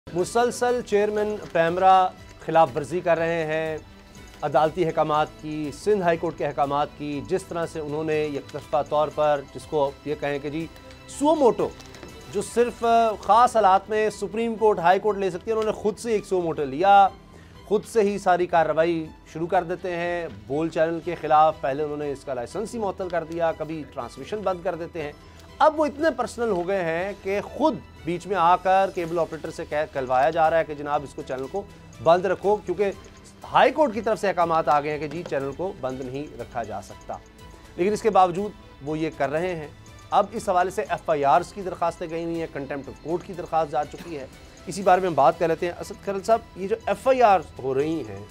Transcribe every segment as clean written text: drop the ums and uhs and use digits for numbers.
मुसलसल चेयरमैन पैमरा खिलाफ वर्जी कर रहे हैं अदालती अहकामात की, सिंध हाई कोर्ट के अहकामात की। जिस तरह से उन्होंने एकतरफा तौर पर जिसको ये कहें कि जी सुओ मोटो जो सिर्फ ख़ास हालात में सुप्रीम कोर्ट हाई कोर्ट ले सकती है, उन्होंने ख़ुद से एक सुओ मोटो लिया, खुद से ही सारी कार्रवाई शुरू कर देते हैं। बोल चैनल के ख़िलाफ़ पहले उन्होंने इसका लाइसेंस ही मुअत्तल कर दिया, कभी ट्रांसमिशन बंद कर देते हैं। अब वो इतने पर्सनल हो गए हैं कि खुद बीच में आकर केबल ऑपरेटर से कहलवाया जा रहा है कि जनाब इसको चैनल को बंद रखो, क्योंकि हाई कोर्ट की तरफ से अहकामात आ गए हैं कि जी चैनल को बंद नहीं रखा जा सकता। लेकिन इसके बावजूद वो ये कर रहे हैं। अब इस हवाले से FIRs की दरख्वास्तें गई हुई हैं, कंटेम्प्ट ऑफ कोर्ट की दरख्वास्त जा चुकी है। इसी बारे में हम बात कर लेते हैं। असद खरल साहब, ये जो FIR हो रही हैं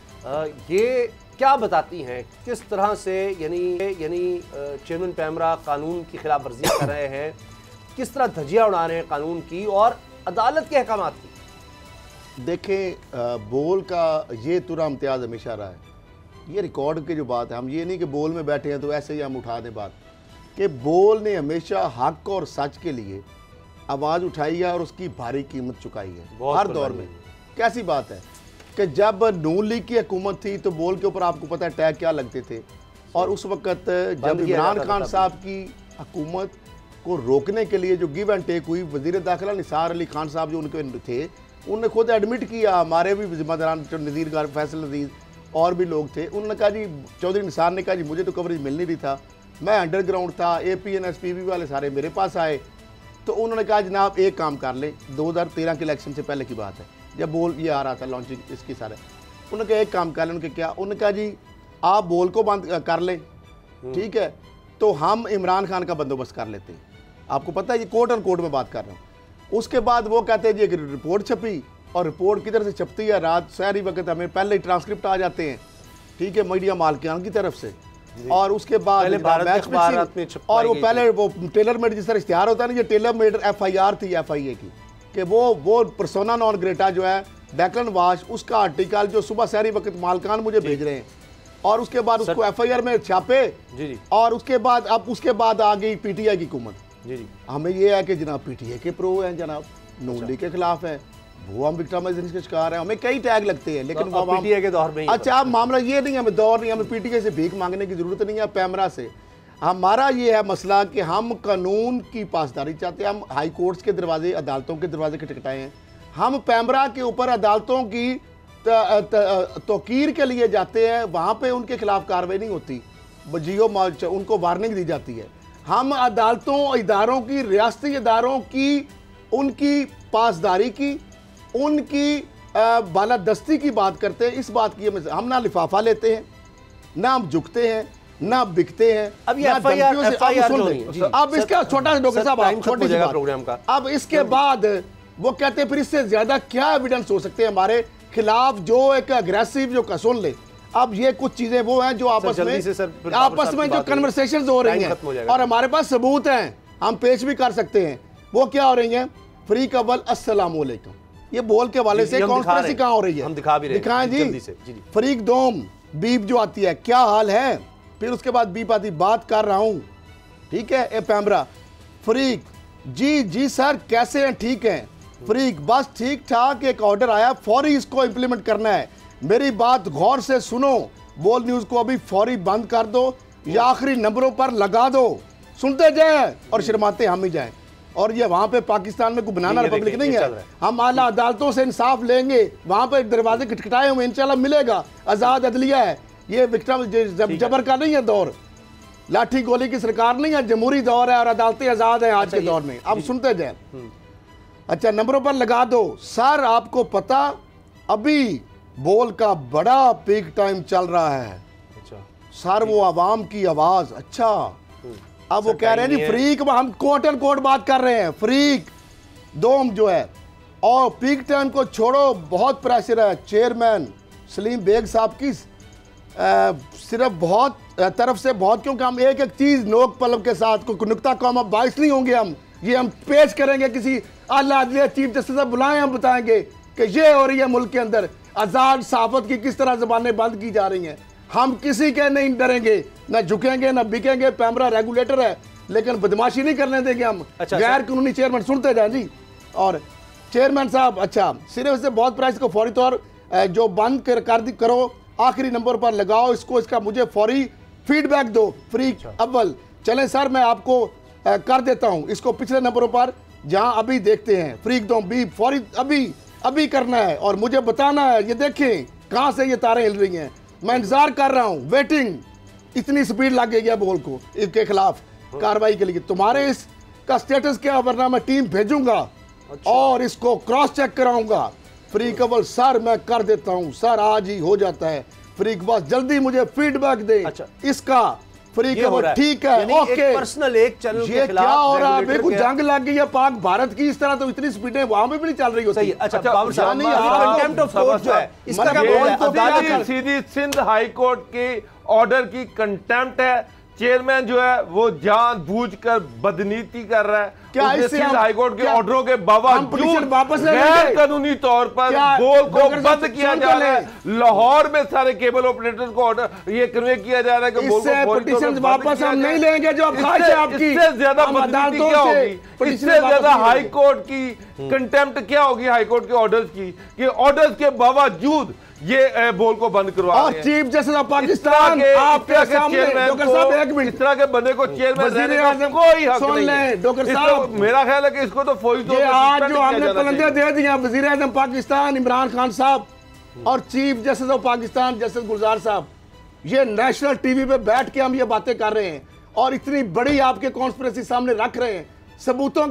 ये क्या बताती हैं, किस तरह से यानी चेयरमैन पैमरा कानून की खिलाफ वर्जी कर रहे हैं, किस तरह धज्जियाँ उड़ा रहे हैं कानून की और अदालत के अहकामात की? देखें, बोल का ये तुरा इम्तियाज़ हमेशा रहा है। ये रिकॉर्ड की जो बात है, हम ये नहीं कि बोल में बैठे हैं तो ऐसे ही हम उठा दें बात, कि बोल ने हमेशा हक और सच के लिए आवाज़ उठाई है और उसकी भारी कीमत चुकाई है हर दौर में। कैसी बात है कि जब नून लीग की हुकूमत थी तो बोल के ऊपर आपको पता है टैग क्या लगते थे, और उस वक्त जब इमरान खान साहब की हुकूमत को रोकने के लिए जो गिव एंड टेक हुई, वज़ीर दाखिला निसार अली खान साहब जो उनके थे, उन्होंने खुद एडमिट किया, हमारे भी जिम्मेदारान नज़ीर गार फैसल नज़ीर और भी लोग थे, उन्होंने कहा जी, चौधरी निसार ने कहा जी मुझे तो कवरेज मिल नहीं रही था, मैं अंडरग्राउंड था, APN SPB वाले सारे मेरे पास आए, तो उन्होंने कहा जनाब एक काम कर लें, 2013 के इलेक्शन से पहले की बात है जब बोल ये आ रहा था लॉन्चिंग इसकी सारे, उन्होंने कहा एक काम कर लें। उनके क्या, उन्होंने कहा जी आप बोल को बंद कर लें, ठीक है, तो हम इमरान खान का बंदोबस्त कर लेते हैं। आपको पता है ये कोर्ट ऑन कोर्ट में बात कर रहा हूँ। उसके बाद वो कहते हैं जी एक रिपोर्ट छपी, और रिपोर्ट किधर से छपती है, रात शहरी वक्त हमें पहले ही ट्रांसक्रिप्ट आ जाते हैं, ठीक है, मीडिया मालिकान की तरफ से, और उसके बाद और वो पहले वो टेलर मेड जिस तरह इश्तिहार होता है ना, ये टेलर मेड FIR थी FIA की, कि वो पर्सोना नॉन ग्रेटा जो है डेक्लन वाश, उसका आर्टिकल जो सुबह शहरी वक्त मालकान मुझे भेज रहे हैं, और उसके बाद उसको FIR में छापे जी। और उसके बाद आ गई PTI की हुकूमत जी। हमें ये है कि जनाब PTI के प्रो हैं, जनाब नून लीग के खिलाफ है, वो हम विक्टिमाइजेशन के शिकार हैं, हमें कई टैग लगते हैं, लेकिन तो PTI के दौर में अच्छा अब मामला ये नहीं, हमें दौर नहीं, हमें PTI से भीख मांगने की जरूरत नहीं है, पैमरा से। हमारा ये है मसला कि हम कानून की पासदारी चाहते हैं, हम हाई कोर्ट्स के दरवाजे, अदालतों के दरवाजे खटखटाए हैं, हम पैमरा के ऊपर अदालतों की तौकीर के लिए जाते हैं, वहाँ पे उनके खिलाफ कार्रवाई नहीं होती, जियो उनको वार्निंग दी जाती है। हम अदालतों, इदारों की, रियासती इदारों की, उनकी पासदारी की, उनकी बालादस्ती की बात करते हैं। इस बात की हम ना लिफाफा लेते हैं, ना हम झुकते हैं, ना बिकते हैं। अब ये अब इसका छोटा सा डॉक्टर साहब छोटी सी प्रोग्राम का, अब इसके बाद वो कहते हैं फिर इससे ज्यादा क्या एविडेंस हो सकते हैं हमारे खिलाफ, जो एक अग्रेसिव जो सुन ले। अब ये कुछ चीजें वो हैं जो आपस में जो कन्वर्सेशंस हो रही हैं और हमारे पास सबूत हैं, हम पेश भी कर सकते हैं। वो क्या हो रही हैं? फरीक अव्वल अस्सलाम वालेकुम, ये बोल के वाले से कॉन्फ्रेंस कहाँ हो रही है, हम दिखा भी रहे हैं, दिखाएं जी। फरीक दोम बीप जो आती है, क्या हाल है, फिर उसके बाद बीप आती, बात कर रहा हूं, ठीक है, ए पैमरा, फरीक जी सर कैसे हैं, ठीक हैं, फरीक बस ठीक ठाक, एक ऑर्डर आया, फौरी इसको इंप्लीमेंट करना है, मेरी बात गौर से सुनो, बोल न्यूज को अभी फौरी बंद कर दो या आखिरी नंबरों पर लगा दो, सुनते जाए और शर्माते हम ही जाएं। और ये वहां पे पाकिस्तान में कोई बनाना रिपब्लिक नहीं है, हम आला अदालतों से इंसाफ लेंगे, वहां पे दरवाजे खटखटाए हुए इंशाल्लाह मिलेगा, आजाद अदलिया है, ये विक्टिम जबर का नहीं है दौर, लाठी गोली की सरकार नहीं है, जमहूरी दौर है और अदालतें आजाद है आज के दौर में। अब सुनते जाए, अच्छा नंबरों पर लगा दो सर, आपको पता अभी बोल का बड़ा पीक टाइम चल रहा है, अच्छा सर वो आवाम की आवाज, अच्छा अब वो कह रहे हैं जी फ्रीक, हम कोर्ट एंड कोर्ट बात कर रहे हैं, फ्रीक दोम जो है, और पीक टाइम को छोड़ो, बहुत प्रेशर है चेयरमैन सलीम बेग साहब की सिर्फ बहुत तरफ से बहुत, क्योंकि हम एक एक चीज नोक पलक के साथ को नुक्ता कौम अब बाइस नहीं होंगे, हम ये हम पेश करेंगे, किसी आला अदलिया चीफ जस्टिस साहब बुलाएं, हम बताएंगे कि ये हो रही है मुल्क के अंदर, आजाद सहाफत की किस तरह जबानें बंद की जा रही हैं। हम किसी के नहीं डरेंगे, न झुकेंगे, न बिकेंगे, पैमरा रेगुलेटर है, लेकिन बदमाशी नहीं करने देंगे हम। अच्छा, गैर कानूनी चेयरमैन सुनते जाए जी। और चेयरमैन साहब, अच्छा सिर्फ से बहुत प्राइस को फौरी तौर जो बंद करो, आखिरी नंबर पर लगाओ इसको, इसका मुझे फौरी फीडबैक दो, फ्री अव्वल। चलें सर, मैं आपको कर देता हूं इसको पिछले नंबरों पर जहां अभी देखते हैं, फ्री दो बी फौरी अभी करना है और मुझे बताना है। ये देखें कहां से ये तारें हिल रही हैं, मैं इंतजार कर रहा हूं, वेटिंग। इतनी स्पीड लग गई है बॉल को इसके खिलाफ कार्रवाई के लिए। तुम्हारे इसका स्टेटस क्या, वरना मैं टीम भेजूंगा और इसको क्रॉस चेक कराऊंगा। फ्री कबल सर मैं कर देता हूं सर, आज ही हो जाता है फ्री, बस जल्दी मुझे फीडबैक दे इसका। फ्री कबल ठीक है, ओके। पर्सनल एक चैनल के खिलाफ क्या हो रहा है? मेरे को जंग लग गई है पाक भारत की, इस तरह तो इतनी स्पीडें वहां पे भी नहीं चल रही होती। अच्छा बाबर साहब, कंटेम्प्ट ऑफ कोर्ट जो है इसका क्या बोल, सीधी सिंध हाई कोर्ट के ऑर्डर की कंटेम्प्ट है। चेयरमैन जो है वो जानबूझकर बदनीति कर रहा है। क्या इससे हाई कोर्ट के ऑर्डरों के बावजूद वापस गैर कानूनी तौर पर बोल को बंद किया जा रहा है। लाहौर में सारे केबल ऑपरेटर्स को ऑर्डर ये कन्वे किया जा रहा है कि बोल को पिटीशन वापस हम नहीं लेंगे जो ख्वाहिश है आपकी। इससे ज्यादा बदनीति क्या होगी, इससे ज्यादा हाई कोर्ट की कंटेम्प्ट क्या होगी हाई कोर्ट के ऑर्डर्स की, कि ऑर्डर्स के बावजूद ये बोल को बंद करवा रहे हैं। चीफ जस्टिस ऑफ पाकिस्तान आपके सामने, डॉक्टर साहब एक मिनट, इस तरह के बंदे को चेयरमैन रहने का कोई हक नहीं है। डॉक्टर साहब मेरा ख्याल है कि इसको तो फौरी तौर पर आज जो हमने पलंदे दे दिए वज़ीर आज़म पाकिस्तान इमरान खान साहब और chief justice of Pakistan justice Gulzar साहब, ये नेशनल टीवी पे बैठ के हम ये बातें कर रहे हैं और इतनी बड़ी आपके कॉन्स्पिरेसी सामने रख रहे हैं, सबूतों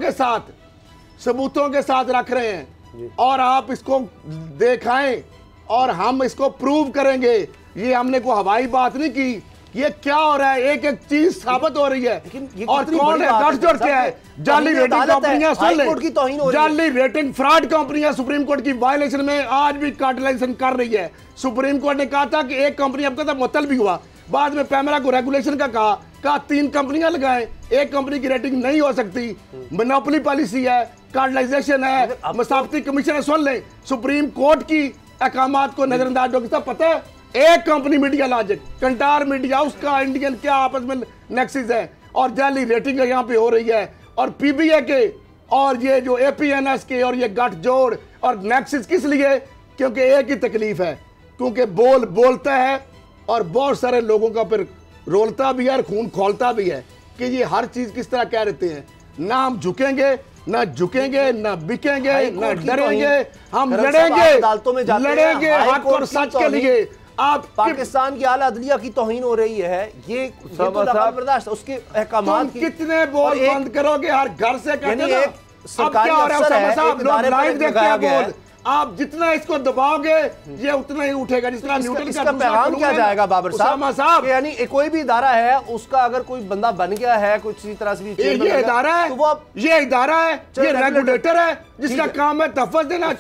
के साथ रख रहे हैं और आप इसको दिखाएं और हम इसको प्रूव करेंगे। ये हमने को हवाई बात नहीं की, ये क्या हो रहा है, एक एक चीज साबित हो रही है। और कौन है गठजोड़ क्या है, जाली रेटिंग कंपनियां, सुन ले, जाली रेटिंग फ्रॉड कंपनियां सुप्रीम कोर्ट की वायलेशन में आज भी कार्टेलाइजेशन कर रही है। सुप्रीम कोर्ट ने कहा था कि एक कंपनी अब तक मुअत्तल भी हुआ, बाद में पैमरा को रेगुलेशन का कहा 3 कंपनियां लगाएं, एक कंपनी की रेटिंग नहीं हो सकती, मोनोपोली पॉलिसी है, कार्टेलाइजेशन है, मसाफती कमीशन है। सुन ले, सुप्रीम कोर्ट की अहकामात को नजरअंदाज डॉक्टर साहब, पता है एक company media logic, Kantar media, उसका इंडियन क्या आपस में नेक्सिस है और जाली रेटिंग यहाँ पे हो रही है। और पीबीए के और ये जो एपीएनएस के और ये गठजोड़ और नेक्सिस किस लिए, क्योंकि एक ही तकलीफ है, क्योंकि बोलता है और बहुत सारे लोगों का फिर रोलता भी है और खून खोलता भी है कि ये हर चीज किस तरह कह देते हैं, ना हम झुकेंगे ना झुकेंगे ना बिकेंगे ना डरेंगे, हम लड़ेंगे हक और सच के लिए। आप पाकिस्तान की आला अदलिया की तौहीन हो रही है, ये तो बर्दाश्त, उसके अहकामात कितने बोल बंद करोगे, हर घर से कहते हैं सरकारी अफसर है, साहब लोग लाइव देखते हैं बोल, आप जितना इसको दबाओगे ये उतना ही उठेगा। जिस तरह न्यूटन का पैगाम क्या जाएगा बाबर साहब, यानी कोई भी इदारा है उसका अगर कोई बंदा बन गया है कुछ इसी तरह से भी, ये इदारा है, ये इदारा है, ये रेगुलेटर है जिसका काम है तहफ़्फ़ुज़ देना।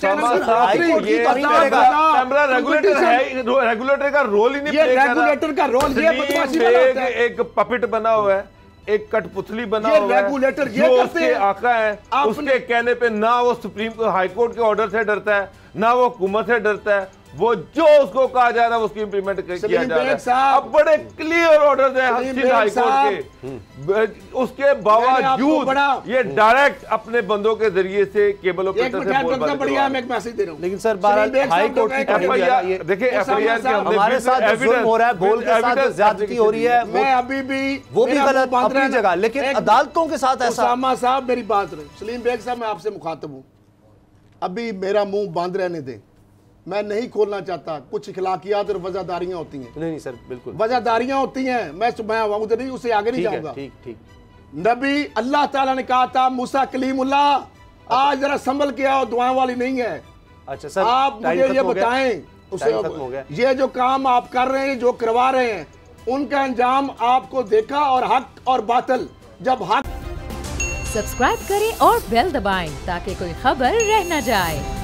रेगुलेटर का रोल ही नहीं, रेगुलेटर का रोल ये बदमाशी बनाता है, एक पपेट बना हुआ है, एक कठपुतली बना हुआ है, रेगुलेटर जो उसके आका है, उसके कहने पे ना वो सुप्रीम हाई कोर्ट के ऑर्डर से डरता है ना वो हुकूमत से डरता है, वो जो उसको कहा जा रहा है उसकी इंप्लीमेंट किया जा रहा है। अब बड़े क्लियर ऑर्डर्स हैं हाई कोर्ट के, उसके बावजूद ये डायरेक्ट अपने बंदों के जरिए से केबल ऑपरेटर से बोल बंद। लेकिन सर हाई कोर्ट की एफआईआर देखिए, एफआईआर के हमारे साथ जुल्म हो रहा है, बोल के साथ ज्यादती हो रही है, मैं अभी भी वो भी गलत अपनी जगह, लेकिन अदालतों के साथ ऐसा। उसामा साहब मेरी बात रहे, सलीम बेग साहब मैं आपसे मुखातब हूँ, अभी मेरा मुंह बंद रहने दें, मैं नहीं खोलना चाहता। कुछ इखलाकियात और वजहदारियां होती हैं। नहीं सर बिल्कुल वजहदारियां होती हैं, मैं उधर नहीं, उससे आगे नहीं जाऊंगा। ठीक नबी अल्लाह ताला ने कहा था मूसा कलीमुल्लाह, आज जरा संभल के आओ, दुआओं वाली नहीं है। अच्छा सर, आप मुझे ये बताएं, उसे ये जो काम आप कर रहे हैं, जो करवा रहे हैं, उनका अंजाम आपको देखा, और हक और बातिल जब हक। सब्सक्राइब करें और बेल दबाएं ताकि कोई खबर रह न जाए।